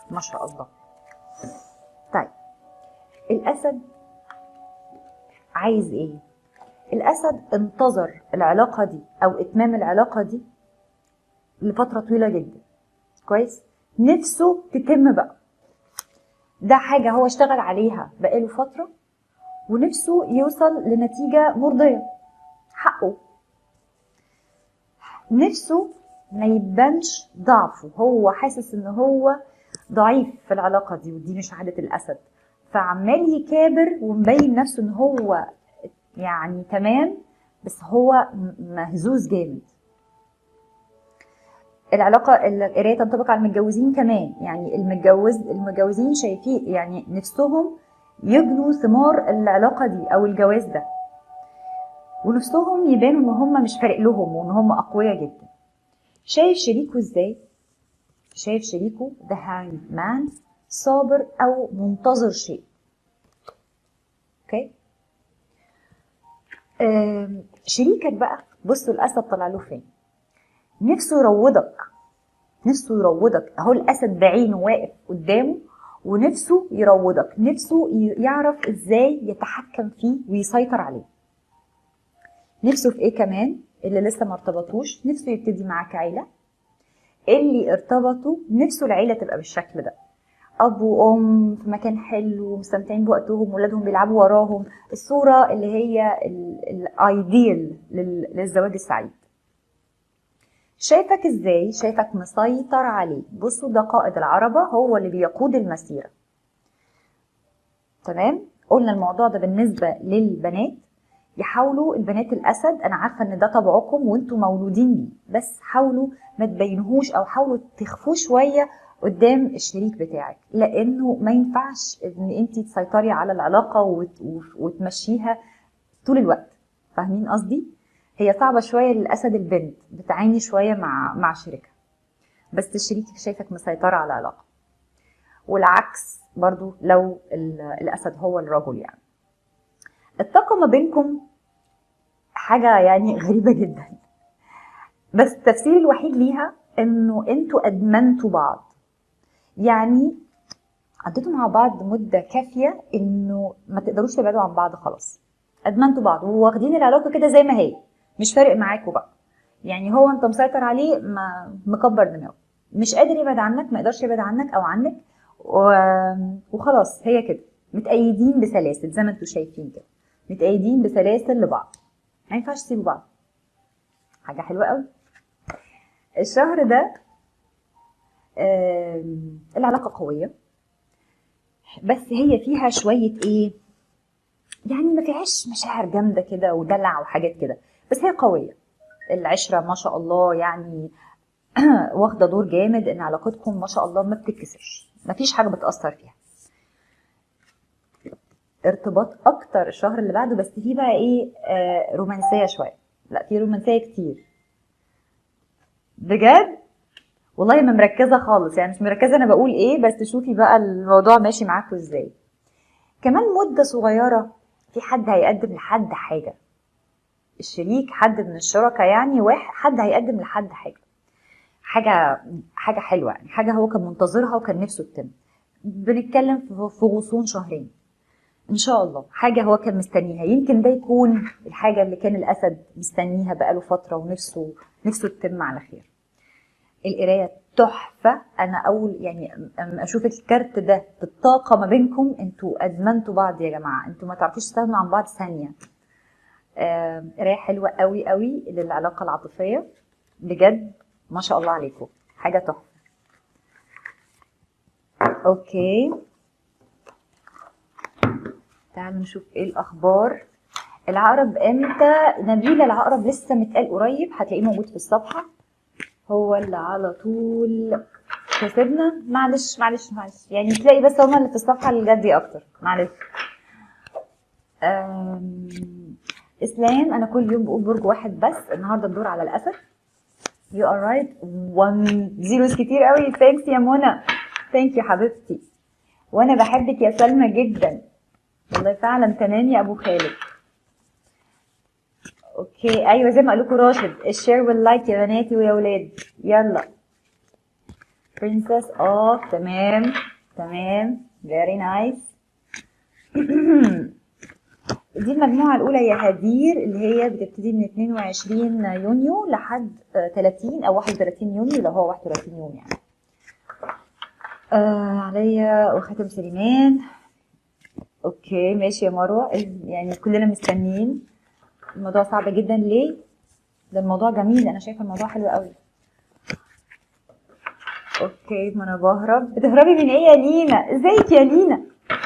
ما شاء الله. طيب الاسد عايز ايه؟ الاسد انتظر العلاقه دي او اتمام العلاقه دي لفتره طويله جدا، كويس؟ نفسه تتم بقى، ده حاجه هو اشتغل عليها بقاله فتره ونفسه يوصل لنتيجه مرضيه، حقه. نفسه ما يبانش ضعفه، هو حاسس ان هو ضعيف في العلاقه دي، ودي مش عاده الاسد، فعمال يكابر ومبين نفسه ان هو يعني تمام، بس هو مهزوز جامد. العلاقه القرايه تنطبق على المتجوزين كمان، يعني المتجوزين شايفين يعني نفسهم يجنوا ثمار العلاقه دي او الجواز ده، ونفسهم يبانوا ان هم مش فارق لهم وان هم اقوياء جدا. شايف شريكه ازاي؟ شايف شريكه the hanged man، صابر او منتظر شيء. اوكي؟ شريكك بقى بصوا الاسد طلع له فين. نفسه يروضك، نفسه يروضك، اهو الاسد بعينه واقف قدامه ونفسه يروضك، نفسه يعرف ازاي يتحكم فيه ويسيطر عليه. نفسه في ايه كمان؟ اللي لسه ما ارتبطوش نفسه يبتدي معاك عيله، اللي ارتبطوا نفسه العيله تبقى بالشكل ده، اب وام في مكان حلو ومستمتعين بوقتهم، ولادهم بيلعبوا وراهم، الصوره اللي هي الايديال للزواج السعيد. شايفك ازاي؟ شايفك مسيطر عليه. بصوا ده قائد العربه، هو اللي بيقود المسيره. تمام؟ قلنا الموضوع ده بالنسبه للبنات، يحاولوا البنات الاسد، انا عارفه ان ده طبعكم وانتم مولودين بيه، بس حاولوا ما تبينهوش او حاولوا تخفوه شويه قدام الشريك بتاعك، لانه ما ينفعش ان انت تسيطري على العلاقه وتمشيها طول الوقت. فاهمين قصدي؟ هي صعبه شويه للاسد، البنت بتعاني شويه مع شريكها، بس الشريك شايفك مسيطره على العلاقه، والعكس برضو لو الاسد هو الرجل. يعني الطاقه ما بينكم حاجه يعني غريبه جدا، بس التفسير الوحيد ليها انه انتوا ادمنتوا بعض، يعني قضيتوا مع بعض مده كافيه انه ما تقدروش تبعدوا عن بعض خلاص. ادمنتوا بعض وواخدين العلاقه كده زي ما هي، مش فارق معاكوا بقى، يعني هو انت مسيطر عليه، ما مكبر دماغه، مش قادر يبعد عنك، ما يقدرش يبعد عنك او عنك، وخلاص هي كده، متأيدين بسلاسل زي ما انتوا شايفين كده، متأيدين بسلاسل لبعض، ما ينفعش تسيبوا بعض. حاجه حلوه قوي. الشهر ده العلاقة قوية، بس هي فيها شوية ايه، يعني ما فيهاش مشاعر جامدة كده ودلع وحاجات كده، بس هي قوية. العشرة ما شاء الله يعني واخدة دور جامد، ان علاقتكم ما شاء الله ما بتتكسرش، ما فيش حاجة بتأثر فيها. ارتباط اكتر الشهر اللي بعده، بس فيه بقى ايه، رومانسية شوية، لا في رومانسية كتير بجد والله، ما مركزة خالص، يعني مش مركزة انا بقول ايه، بس شوفي بقى الموضوع ماشي معاكم ازاي. كمان مدة صغيرة في حد هيقدم لحد حاجة، الشريك حد من الشركاء يعني، حد هيقدم لحد حاجة حلوة، يعني حاجة هو كان منتظرها وكان نفسه تتم. بنتكلم في غصون شهرين ان شاء الله، حاجة هو كان مستنيها، يمكن ده يكون الحاجة اللي كان الأسد مستنيها بقاله فترة ونفسه تتم على خير. القراية تحفة، أنا أول يعني أشوف الكارت ده بالطاقة ما بينكم، أنتوا أدمنتوا بعض يا جماعة، أنتوا ما تعرفوش تستغنوا عن بعض ثانية. قراية حلوة قوي قوي للعلاقة العاطفية، بجد ما شاء الله عليكم، حاجة تحفة. أوكي تعالوا نشوف إيه الأخبار. العقرب امتى؟ نبيل العقرب لسه متقال قريب، هتلاقيه موجود في الصفحة، هو اللي على طول كسبنا. معلش يعني تلاقي بس هما اللي في الصفحة اللي جدي اكتر، معلش. اسلام انا كل يوم بقول برج واحد بس، النهارده الدور على الاسد. يو ار رايت، 1 زيروز كتير قوي، ثانكس يا منى، ثانك يو حبيبتي، وانا بحبك يا سلمى جدا والله فعلا. تمام يا ابو خالد. اوكي ايوه زي ما قال لكم راشد، الشير واللايك يا بناتي ويا ولاد، يلا برنسس تمام تمام very nice. دي المجموعة الأولى يا هدير اللي هي بتبتدي من 22 يونيو لحد 30 أو 31 يونيو لو هو 31 يوم يعني. عليا وخاتم سليمان. اوكي ماشي يا مروة، يعني كلنا مستنيين. الموضوع صعب جدا ليه؟ ده الموضوع جميل، انا شايفه الموضوع حلو قوي. اوكي ما انا بهرب. بتهربي من ايه يا لينا؟ ازيك يا لينا؟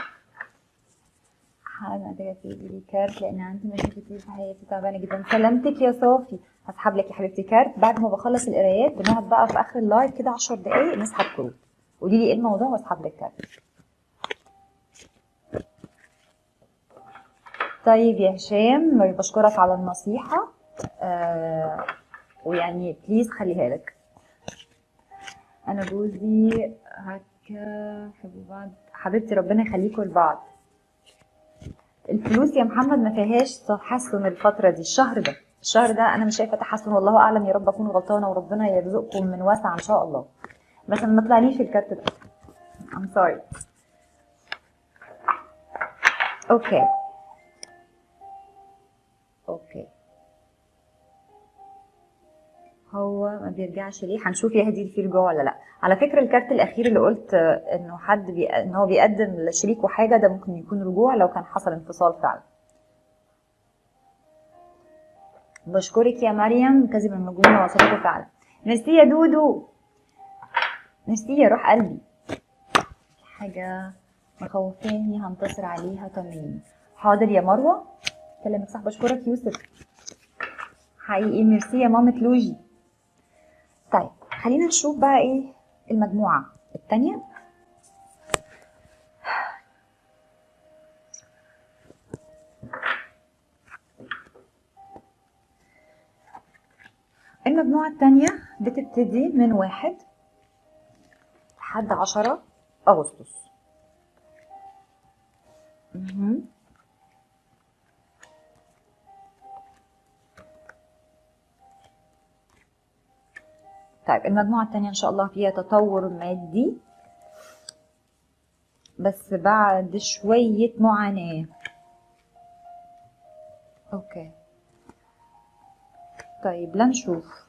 انا محتاجه تجيبي لي كارت لان عندي مشاكل كتير في حياتي، تعبانه جدا. سلامتك يا صافي. هسحب لك يا حبيبتي كارت بعد ما بخلص القرايات. بنقعد بقى في اخر اللايف كده 10 دقايق نسحب كروت. قولي لي ايه الموضوع واسحب لك كارت. طيب يا هشام بشكرك على النصيحه، ويعني بليز خليها لك. انا جوزي هكا حبوا بعض. حبيبتي ربنا يخليكم لبعض. الفلوس يا محمد ما فيهاش تحسن الفتره دي. الشهر ده انا مش شايفه تحسن، والله اعلم، يا رب اكون غلطانه وربنا يرزقكم من واسع ان شاء الله. بس ما طلعليش الكارت ده. I'm sorry. اوكي هو ما بيرجعش ليه؟ هنشوف يا هدي فيه رجوع ولا لا. على فكره الكارت الاخير اللي قلت انه حد ان هو بيقدم لشريكه حاجه، ده ممكن يكون رجوع لو كان حصل انفصال فعلا. بشكرك يا مريم، كذب المجنونه وصدقه فعلا. ميرسي يا دودو، ميرسي يا روح قلبي. حاجه مخوفاني هنتصر عليها، طمنيني. حاضر يا مروه كلامك صح. بشكرك يوسف حقيقي. ميرسي يا مامة لوجي. طيب خلينا نشوف بقى ايه المجموعه الثانيه. المجموعة الثانية بتبتدي من 1 لحد 10 أغسطس. طيب المجموعة الثانية إن شاء الله فيها تطور مادي بس بعد شوية معاناة. أوكي طيب لنشوف.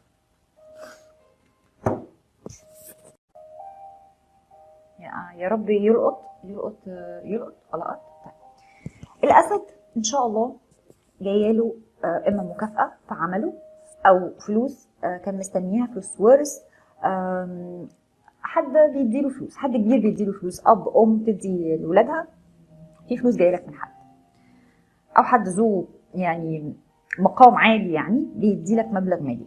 يا رب يلقط لقط. طيب الأسد إن شاء الله جايله إما مكافأة في عمله أو فلوس كان مستنيها، فلوس ورث، حد بيديله فلوس، حد كبير بيديله فلوس، أب أم تدي لولادها، في فلوس جايلك من حد، أو حد ذو يعني مقام عالي يعني بيديلك مبلغ مالي.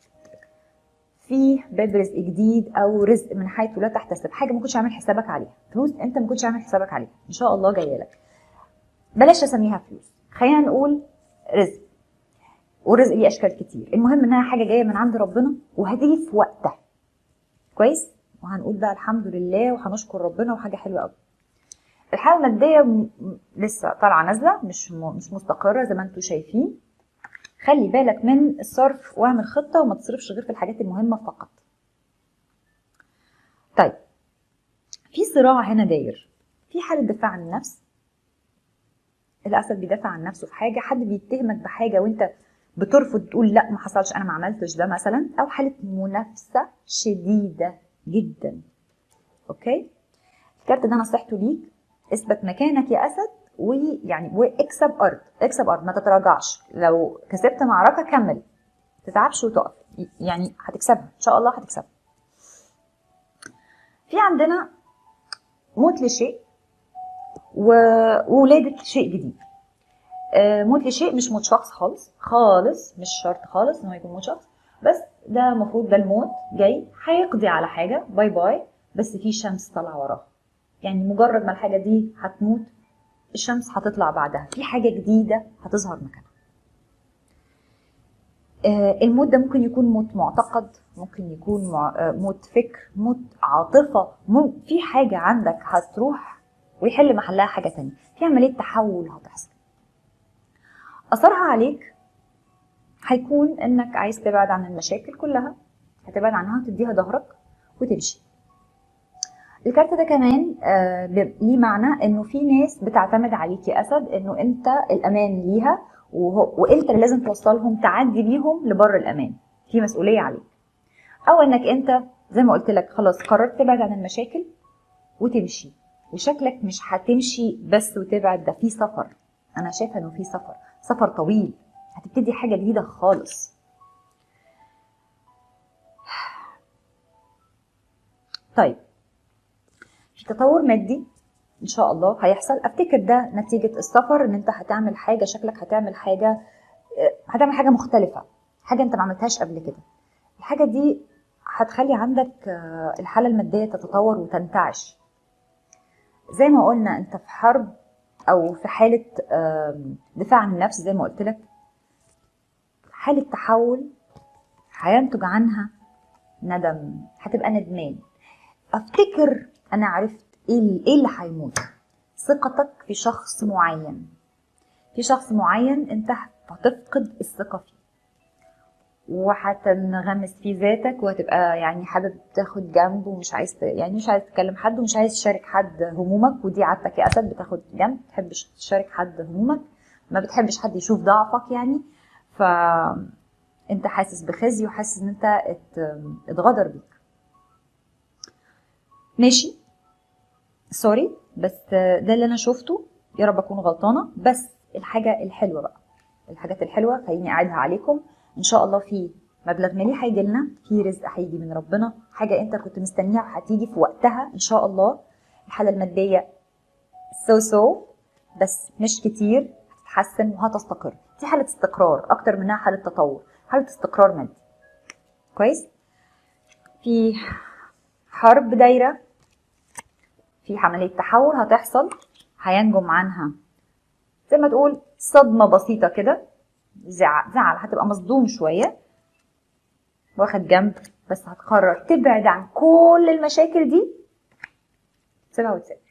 في باب رزق جديد او رزق من حيث لا تحتسب، حاجه ما كنتش عامل حسابك عليها، فلوس انت ما كنتش عامل حسابك عليها ان شاء الله جايه لك. بلاش اسميها فلوس، خلينا نقول رزق. والرزق ليه اشكال كتير، المهم انها حاجه جايه من عند ربنا وهتيجي في وقتها كويس، وهنقول بقى الحمد لله وهنشكر ربنا وحاجه حلوه قوي. الحاله الماديه لسه طالعه نازله، مش مستقره زي ما انتم شايفين. خلي بالك من الصرف واعمل خطه وما تصرفش غير في الحاجات المهمه فقط. طيب في صراع هنا داير، في حاله دفاع عن النفس. الاسد بيدافع عن نفسه في حاجه، حد بيتهمك بحاجه وانت بترفض تقول لا ما حصلش انا ما عملتش ده مثلا، او حاله منافسه شديده جدا. اوكي الكارت ده نصيحته ليك، اثبت مكانك يا اسد، ويعني واكسب ارض، اكسب ارض، ما تتراجعش. لو كسبت معركه كمل، ما تتعبش وتقف، يعني هتكسبها ان شاء الله هتكسبها. في عندنا موت لشيء وولادة شيء جديد. موت لشيء مش موت شخص خالص، مش شرط خالص انه يكون موت شخص، بس ده المفروض ده الموت جاي هيقضي على حاجه، باي باي، بس في شمس طالعه وراها. يعني مجرد ما الحاجه دي هتموت الشمس هتطلع بعدها، في حاجه جديده هتظهر مكانها. الموت ده ممكن يكون موت معتقد، ممكن يكون موت فكر، موت عاطفه، في حاجه عندك هتروح ويحل محلها حاجه تانية، في عمليه تحول هتحصل. اثرها عليك هيكون انك عايز تبعد عن المشاكل كلها، هتبعد عنها وتديها ظهرك وتمشي. الكارت ده كمان ليه معنى انه في ناس بتعتمد عليك يا اسد، انه انت الامان ليها، وانت اللي لازم توصلهم تعدي بيهم لبر الامان، في مسؤوليه عليك. او انك انت زي ما قلت لك خلاص قررت تبعد عن المشاكل وتمشي، وشكلك مش هتمشي بس وتبعد، ده في سفر. انا شايفه انه في سفر طويل، هتبتدي حاجه جديده خالص. طيب في تطور مادي ان شاء الله هيحصل، افتكر ده نتيجه السفر، ان انت هتعمل حاجه، شكلك هتعمل حاجه مختلفه، حاجه انت ما عملتهاش قبل كده. الحاجه دي هتخلي عندك الحاله الماديه تتطور وتنتعش. زي ما قلنا انت في حرب او في حاله دفاع عن النفس، زي ما قلت لك حاله تحول هينتج عنها ندم، هتبقى ندمان. افتكر انا عرفت ايه اللي هيموت، ثقتك في شخص معين، انت هتفقد الثقه فيه، وهتنغمس في ذاتك، وهتبقى يعني حابب تاخد جنب، ومش عايز مش عايز تكلم حد، ومش عايز تشارك حد همومك. ودي عادتك يا اسد، بتاخد جنب، ما بتحبش تشارك حد همومك، ما بتحبش حد يشوف ضعفك يعني. فانت حاسس بخزي، وحاسس ان انت اتغدر بيك. ماشي، سوري، بس ده اللي انا شفته، يا رب اكون غلطانه. بس الحاجه الحلوه بقى، الحاجات الحلوه خليني اعيدها عليكم. ان شاء الله في مبلغ مالي هيجي لنا، في رزق هيجي من ربنا، حاجه انت كنت مستنيها هتيجي في وقتها ان شاء الله. الحاله الماديه سو بس مش كتير، هتتحسن وهتستقر. دي حاله استقرار اكتر منها حاله تطور، حاله استقرار مادي. كويس. في حرب دايره، في عمليه تحول هتحصل، هينجم عنها زي ما تقول صدمه بسيطه كده، زعل، هتبقى مصدوم شويه، واخد جنب، بس هتقرر تبعد عن كل المشاكل دي، سيبها وتسيبها.